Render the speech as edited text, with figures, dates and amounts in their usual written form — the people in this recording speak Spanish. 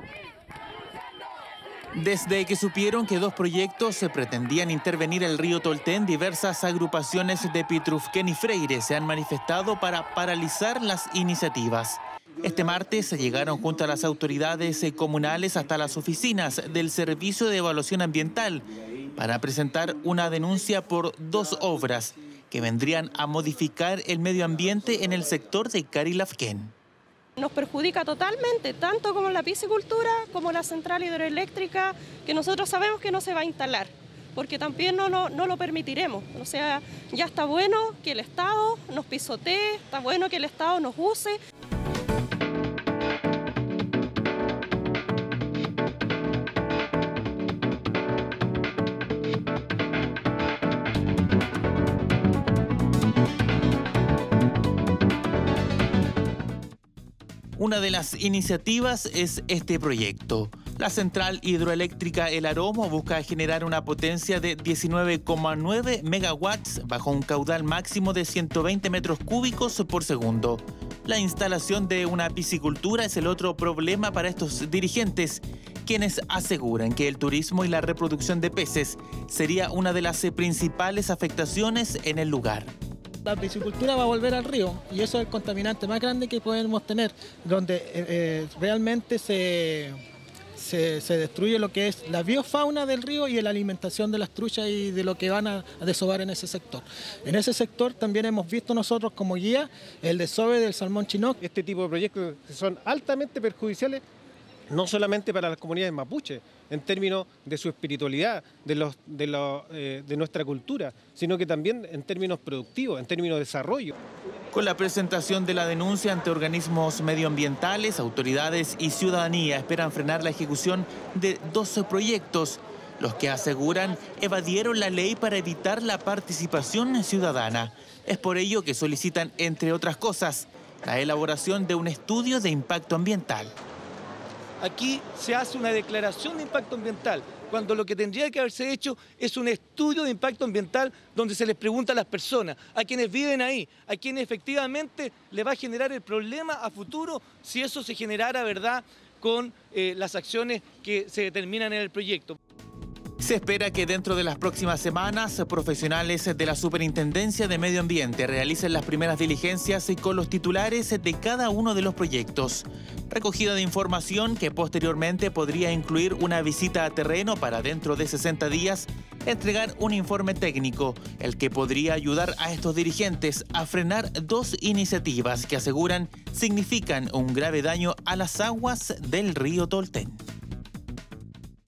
Desde que supieron que dos proyectos se pretendían intervenir el río Tolten, diversas agrupaciones de Pitrufquén y Freire se han manifestado para paralizar las iniciativas. Este martes llegaron junto a las autoridades comunales hasta las oficinas del Servicio de Evaluación Ambiental para presentar una denuncia por dos obras que vendrían a modificar el medio ambiente en el sector de Carilafquén. Nos perjudica totalmente, tanto como la piscicultura como la central hidroeléctrica, que nosotros sabemos que no se va a instalar, porque también no lo permitiremos. O sea, ya está bueno que el Estado nos pisotee, está bueno que el Estado nos use. Una de las iniciativas es este proyecto. La central hidroeléctrica El Aromo busca generar una potencia de 19,9 megawatts bajo un caudal máximo de 120 metros cúbicos por segundo. La instalación de una piscicultura es el otro problema para estos dirigentes, quienes aseguran que el turismo y la reproducción de peces sería una de las principales afectaciones en el lugar. La piscicultura va a volver al río y eso es el contaminante más grande que podemos tener, donde realmente se destruye lo que es la biofauna del río y la alimentación de las truchas y de lo que van a desovar en ese sector. En ese sector también hemos visto nosotros como guía el desove del salmón chinook. Este tipo de proyectos son altamente perjudiciales, no solamente para las comunidades mapuches, en términos de su espiritualidad, de nuestra cultura, sino que también en términos productivos, en términos de desarrollo. Con la presentación de la denuncia ante organismos medioambientales, autoridades y ciudadanía esperan frenar la ejecución de 12 proyectos, los que aseguran evadieron la ley para evitar la participación ciudadana. Es por ello que solicitan, entre otras cosas, la elaboración de un estudio de impacto ambiental. Aquí se hace una declaración de impacto ambiental, cuando lo que tendría que haberse hecho es un estudio de impacto ambiental donde se les pregunta a las personas, a quienes viven ahí, a quienes efectivamente le va a generar el problema a futuro si eso se generara, ¿verdad?, con las acciones que se determinan en el proyecto. Se espera que dentro de las próximas semanas, profesionales de la Superintendencia de Medio Ambiente realicen las primeras diligencias con los titulares de cada uno de los proyectos. Recogida de información que posteriormente podría incluir una visita a terreno para dentro de 60 días entregar un informe técnico, el que podría ayudar a estos dirigentes a frenar dos iniciativas que aseguran significan un grave daño a las aguas del río Tolten.